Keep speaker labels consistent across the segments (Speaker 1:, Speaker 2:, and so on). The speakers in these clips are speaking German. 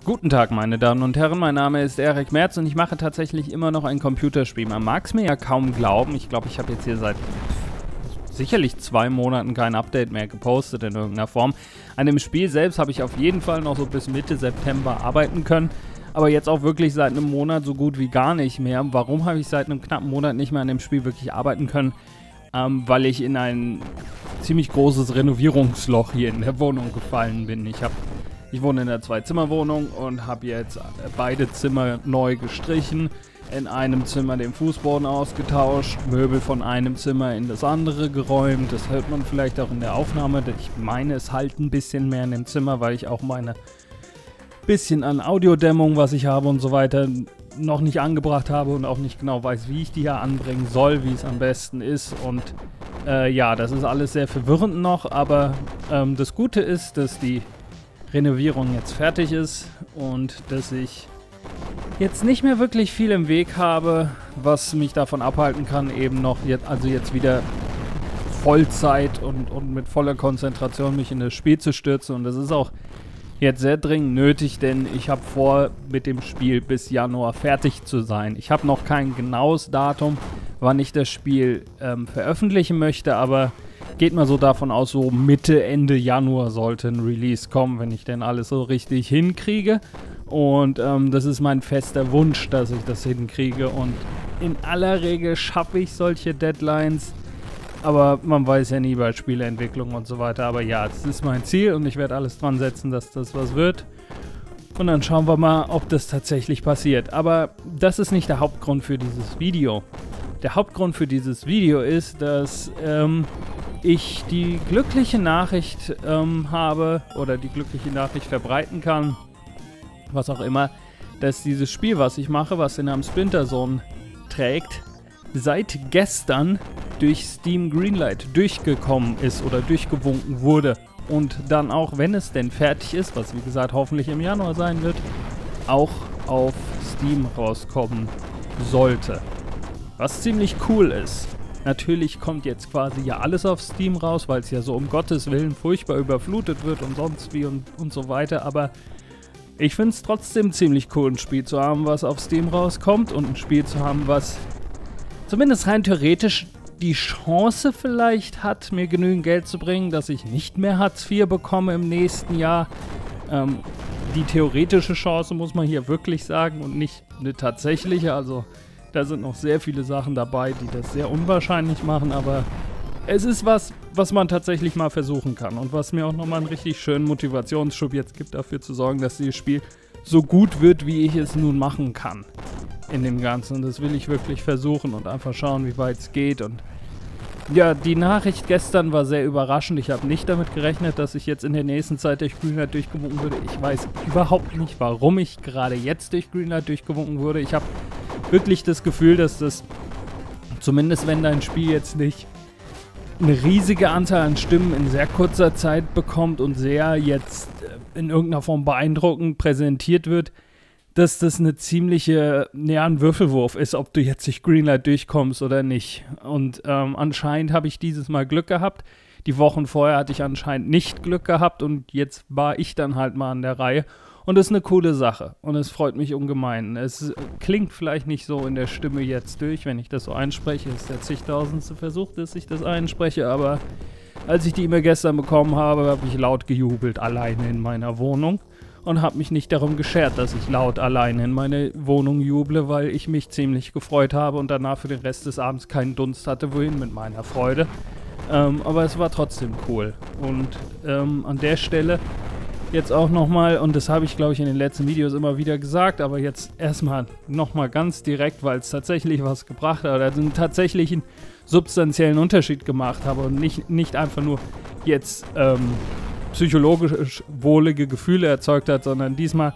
Speaker 1: Guten Tag, meine Damen und Herren, mein Name ist Erik Merz und ich mache tatsächlich immer noch ein Computerspiel. Man mag es mir ja kaum glauben. Ich glaube, ich habe jetzt hier seit sicherlich 2 Monaten kein Update mehr gepostet in irgendeiner Form. An dem Spiel selbst habe ich auf jeden Fall noch so bis Mitte September arbeiten können. Aber jetzt auch wirklich seit einem Monat so gut wie gar nicht mehr. Warum habe ich seit einem knappen Monat nicht mehr an dem Spiel wirklich arbeiten können? Weil ich in ein ziemlich großes Renovierungsloch hier in der Wohnung gefallen bin. Ich wohne in einer 2-Zimmer-Wohnung und habe jetzt beide Zimmer neu gestrichen, in einem Zimmer den Fußboden ausgetauscht, Möbel von einem Zimmer in das andere geräumt. Das hört man vielleicht auch in der Aufnahme. Ich meine, es halt ein bisschen mehr in dem Zimmer, weil ich auch meine bisschen an Audiodämmung, was ich habe und so weiter, noch nicht angebracht habe und auch nicht genau weiß, wie ich die hier anbringen soll, wie es am besten ist. Und ja, das ist alles sehr verwirrend noch, aber das Gute ist, dass die Renovierung jetzt fertig ist und dass ich jetzt nicht mehr wirklich viel im Weg habe, was mich davon abhalten kann, eben noch jetzt wieder Vollzeit und mit voller Konzentration mich in das Spiel zu stürzen. Und das ist auch jetzt sehr dringend nötig, denn ich habe vor, mit dem Spiel bis Januar fertig zu sein. Ich habe noch kein genaues Datum, wann ich das Spiel veröffentlichen möchte, aber geht mal so davon aus, so Mitte, Ende Januar sollte ein Release kommen, wenn ich denn alles so richtig hinkriege. Und das ist mein fester Wunsch, dass ich das hinkriege. Und in aller Regel schaffe ich solche Deadlines. Aber man weiß ja nie bei Spieleentwicklung und so weiter. Aber ja, das ist mein Ziel und ich werde alles dran setzen, dass das was wird. Und dann schauen wir mal, ob das tatsächlich passiert. Aber das ist nicht der Hauptgrund für dieses Video. Der Hauptgrund für dieses Video ist, dass ich die glückliche Nachricht habe oder die glückliche Nachricht verbreiten kann, was auch immer, dass dieses Spiel, was ich mache, was den Namen Splinter Zone trägt, seit gestern durch Steam Greenlight durchgekommen ist oder durchgewunken wurde und dann auch, wenn es denn fertig ist, was wie gesagt hoffentlich im Januar sein wird, auch auf Steam rauskommen sollte. Was ziemlich cool ist. Natürlich kommt jetzt quasi ja alles auf Steam raus, weil es ja so um Gottes Willen furchtbar überflutet wird und sonst wie und so weiter, aber ich finde es trotzdem ziemlich cool, ein Spiel zu haben, was auf Steam rauskommt und ein Spiel zu haben, was zumindest rein theoretisch die Chance vielleicht hat, mir genügend Geld zu bringen, dass ich nicht mehr Hartz IV bekomme im nächsten Jahr. Die theoretische Chance muss man hier wirklich sagen und nicht eine tatsächliche, also da sind noch sehr viele Sachen dabei, die das sehr unwahrscheinlich machen, aber es ist was man tatsächlich mal versuchen kann und was mir auch nochmal einen richtig schönen Motivationsschub jetzt gibt, dafür zu sorgen, dass dieses Spiel so gut wird, wie ich es nun machen kann in dem Ganzen. Und das will ich wirklich versuchen und einfach schauen, wie weit es geht. Und ja, die Nachricht gestern war sehr überraschend. Ich habe nicht damit gerechnet, dass ich jetzt in der nächsten Zeit durch Greenlight durchgewunken würde. Ich weiß überhaupt nicht, warum ich gerade jetzt durch Greenlight durchgewunken wurde. Ich habe wirklich das Gefühl, dass das, zumindest wenn dein Spiel jetzt nicht eine riesige Anzahl an Stimmen in sehr kurzer Zeit bekommt und sehr jetzt in irgendeiner Form beeindruckend präsentiert wird, dass das eine ziemliche, ja, ein Würfelwurf ist, ob du jetzt durch Greenlight durchkommst oder nicht. Und anscheinend habe ich dieses Mal Glück gehabt. Die Wochen vorher hatte ich anscheinend nicht Glück gehabt und jetzt war ich dann halt mal an der Reihe. Und das ist eine coole Sache und es freut mich ungemein. Es klingt vielleicht nicht so in der Stimme jetzt durch, wenn ich das so einspreche. Es ist der zigtausendste Versuch, dass ich das einspreche, aber als ich die E-Mail gestern bekommen habe, habe ich laut gejubelt, alleine in meiner Wohnung und habe mich nicht darum geschert, dass ich laut alleine in meine Wohnung juble, weil ich mich ziemlich gefreut habe und danach für den Rest des Abends keinen Dunst hatte, wohin mit meiner Freude. Aber es war trotzdem cool und an der Stelle jetzt auch nochmal, und das habe ich glaube ich in den letzten Videos immer wieder gesagt, aber jetzt erstmal nochmal ganz direkt, weil es tatsächlich was gebracht hat, oder einen tatsächlichen substanziellen Unterschied gemacht habe und nicht einfach nur jetzt psychologisch wohlige Gefühle erzeugt hat, sondern diesmal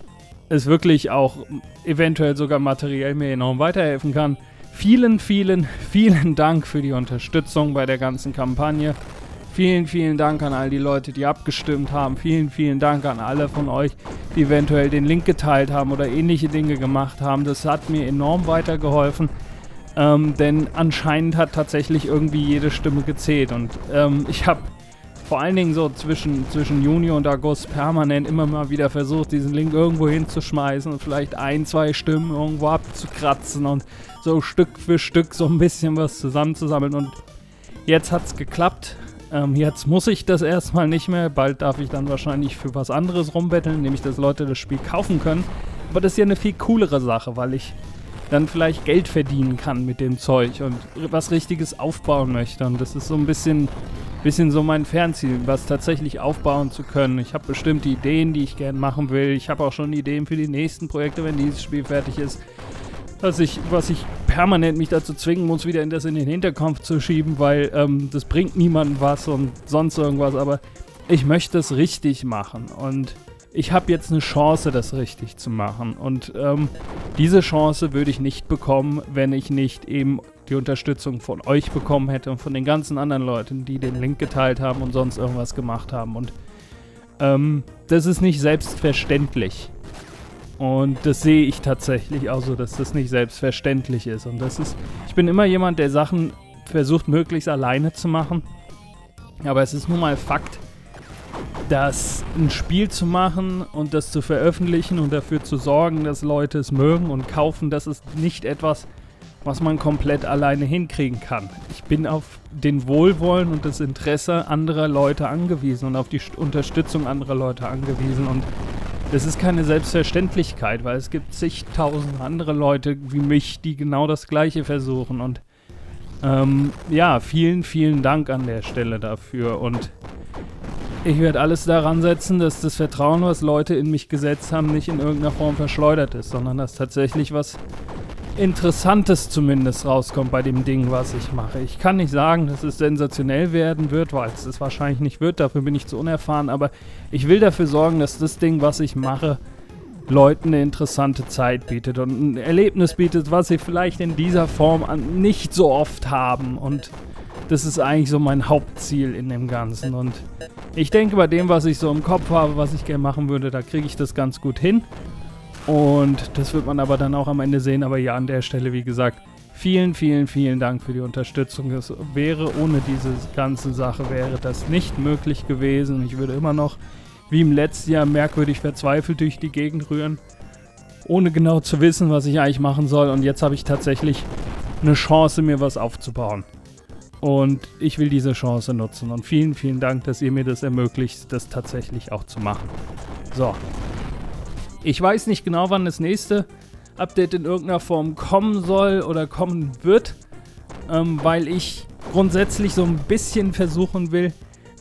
Speaker 1: es wirklich auch eventuell sogar materiell mir enorm weiterhelfen kann. Vielen, vielen, vielen Dank für die Unterstützung bei der ganzen Kampagne. Vielen, vielen Dank an all die Leute, die abgestimmt haben. Vielen, vielen Dank an alle von euch, die eventuell den Link geteilt haben oder ähnliche Dinge gemacht haben. Das hat mir enorm weitergeholfen, denn anscheinend hat tatsächlich irgendwie jede Stimme gezählt. Und ich habe vor allen Dingen so zwischen Juni und August permanent immer mal wieder versucht, diesen Link irgendwo hinzuschmeißen und vielleicht 1, 2 Stimmen irgendwo abzukratzen und so Stück für Stück so ein bisschen was zusammenzusammeln. Und jetzt hat's geklappt. Jetzt muss ich das erstmal nicht mehr. Bald darf ich dann wahrscheinlich für was anderes rumbetteln, nämlich dass Leute das Spiel kaufen können. Aber das ist ja eine viel coolere Sache, weil ich dann vielleicht Geld verdienen kann mit dem Zeug und was Richtiges aufbauen möchte. Und das ist so ein bisschen so mein Fernziel, was tatsächlich aufbauen zu können. Ich habe bestimmte Ideen, die ich gerne machen will. Ich habe auch schon Ideen für die nächsten Projekte, wenn dieses Spiel fertig ist. Was ich permanent mich dazu zwingen muss, wieder in den Hinterkopf zu schieben, weil das bringt niemandem was und sonst irgendwas, aber ich möchte es richtig machen und ich habe jetzt eine Chance, das richtig zu machen und diese Chance würde ich nicht bekommen, wenn ich nicht eben die Unterstützung von euch bekommen hätte und von den ganzen anderen Leuten, die den Link geteilt haben und sonst irgendwas gemacht haben und das ist nicht selbstverständlich. Und das sehe ich tatsächlich auch so, dass das nicht selbstverständlich ist. Und ich bin immer jemand, der Sachen versucht, möglichst alleine zu machen. Aber es ist nun mal Fakt, dass ein Spiel zu machen und das zu veröffentlichen und dafür zu sorgen, dass Leute es mögen und kaufen, das ist nicht etwas, was man komplett alleine hinkriegen kann. Ich bin auf den Wohlwollen und das Interesse anderer Leute angewiesen und auf die Unterstützung anderer Leute angewiesen. Und das ist keine Selbstverständlichkeit, weil es gibt zigtausend andere Leute wie mich, die genau das Gleiche versuchen. Und ja, vielen, vielen Dank an der Stelle dafür. Und ich werde alles daran setzen, dass das Vertrauen, was Leute in mich gesetzt haben, nicht in irgendeiner Form verschleudert ist, sondern dass tatsächlich was Interessantes zumindest rauskommt bei dem Ding, was ich mache. Ich kann nicht sagen, dass es sensationell werden wird, weil es es wahrscheinlich nicht wird, dafür bin ich zu unerfahren, aber ich will dafür sorgen, dass das Ding, was ich mache, Leuten eine interessante Zeit bietet und ein Erlebnis bietet, was sie vielleicht in dieser Form nicht so oft haben und das ist eigentlich so mein Hauptziel in dem Ganzen und ich denke, bei dem, was ich so im Kopf habe, was ich gerne machen würde, da kriege ich das ganz gut hin. Und das wird man aber dann auch am Ende sehen. Aber ja, an der Stelle, wie gesagt, vielen, vielen, vielen Dank für die Unterstützung. Es wäre, ohne diese ganze Sache, wäre das nicht möglich gewesen. Ich würde immer noch, wie im letzten Jahr, merkwürdig verzweifelt durch die Gegend rühren, ohne genau zu wissen, was ich eigentlich machen soll. Und jetzt habe ich tatsächlich eine Chance, mir was aufzubauen. Und ich will diese Chance nutzen. Und vielen, vielen Dank, dass ihr mir das ermöglicht, das tatsächlich auch zu machen. So. Ich weiß nicht genau, wann das nächste Update in irgendeiner Form kommen soll oder kommen wird, weil ich grundsätzlich so ein bisschen versuchen will,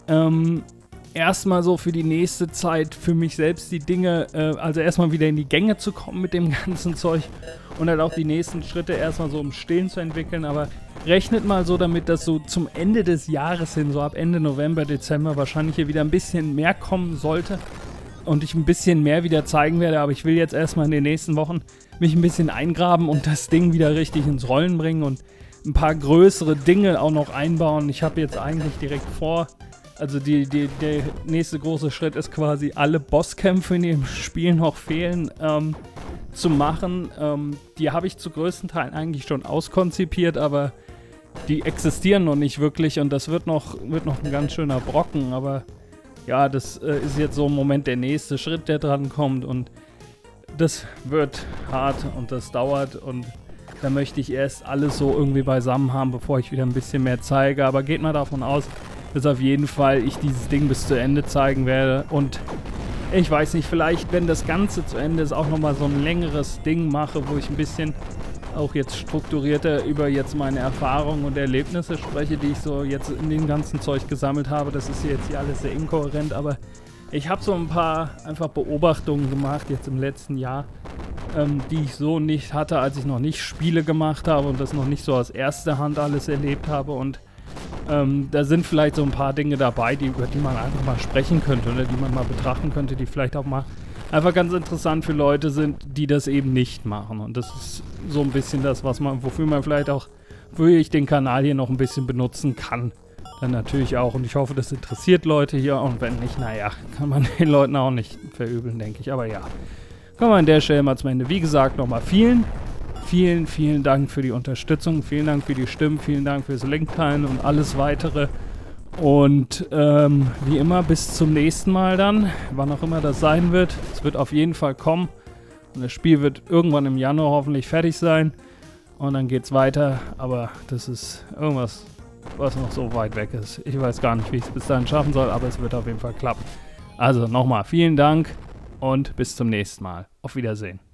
Speaker 1: erstmal so für die nächste Zeit für mich selbst die Dinge, also erstmal wieder in die Gänge zu kommen mit dem ganzen Zeug und dann auch die nächsten Schritte erstmal so im Stillen zu entwickeln, aber rechnet mal so damit, dass so zum Ende des Jahres hin, so ab Ende November, Dezember wahrscheinlich hier wieder ein bisschen mehr kommen sollte. Und ich ein bisschen mehr wieder zeigen werde, aber ich will jetzt erstmal in den nächsten Wochen mich ein bisschen eingraben und das Ding wieder richtig ins Rollen bringen und ein paar größere Dinge auch noch einbauen. Ich habe jetzt eigentlich direkt vor, also der nächste große Schritt ist quasi alle Bosskämpfe in dem Spiel noch fehlen zu machen. Die habe ich zu größten Teilen eigentlich schon auskonzipiert, aber die existieren noch nicht wirklich und das wird noch ein ganz schöner Brocken, aber ja, das ist jetzt so im Moment der nächste Schritt, der dran kommt und das wird hart und das dauert und da möchte ich erst alles so irgendwie beisammen haben, bevor ich wieder ein bisschen mehr zeige, aber geht mal davon aus, dass auf jeden Fall ich dieses Ding bis zu Ende zeigen werde und ich weiß nicht, vielleicht, wenn das Ganze zu Ende ist, auch nochmal so ein längeres Ding mache, wo ich ein bisschen auch jetzt strukturierter über jetzt meine Erfahrungen und Erlebnisse spreche, die ich so jetzt in dem ganzen Zeug gesammelt habe. Das ist jetzt hier alles sehr inkohärent, aber ich habe so ein paar einfach Beobachtungen gemacht jetzt im letzten Jahr, die ich so nicht hatte, als ich noch nicht Spiele gemacht habe und das noch nicht so aus erster Hand alles erlebt habe und da sind vielleicht so ein paar Dinge dabei, über die man einfach mal sprechen könnte oder die man mal betrachten könnte, die vielleicht auch mal einfach ganz interessant für Leute sind, die das eben nicht machen. Und das ist so ein bisschen das, wofür man vielleicht auch, wofür ich den Kanal hier noch ein bisschen benutzen kann. Dann natürlich auch. Und ich hoffe, das interessiert Leute hier. Und wenn nicht, naja, kann man den Leuten auch nicht verübeln, denke ich. Aber ja, kommen wir an der Stelle mal zum Ende. Wie gesagt, nochmal vielen, vielen Dank für die Unterstützung. Vielen Dank für die Stimmen. Vielen Dank fürs Linkteilen und alles Weitere. Und wie immer, bis zum nächsten Mal dann, wann auch immer das sein wird. Es wird auf jeden Fall kommen. Und das Spiel wird irgendwann im Januar hoffentlich fertig sein. Und dann geht's weiter. Aber das ist irgendwas, was noch so weit weg ist. Ich weiß gar nicht, wie ich es bis dahin schaffen soll, aber es wird auf jeden Fall klappen. Also nochmal vielen Dank und bis zum nächsten Mal. Auf Wiedersehen.